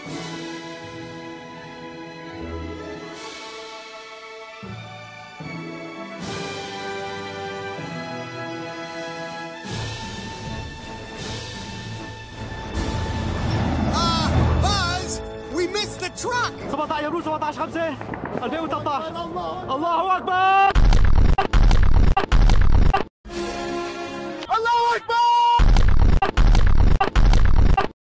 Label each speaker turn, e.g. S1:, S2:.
S1: We missed the truck!
S2: 17 يوليو 17/5 2013 الله أكبر!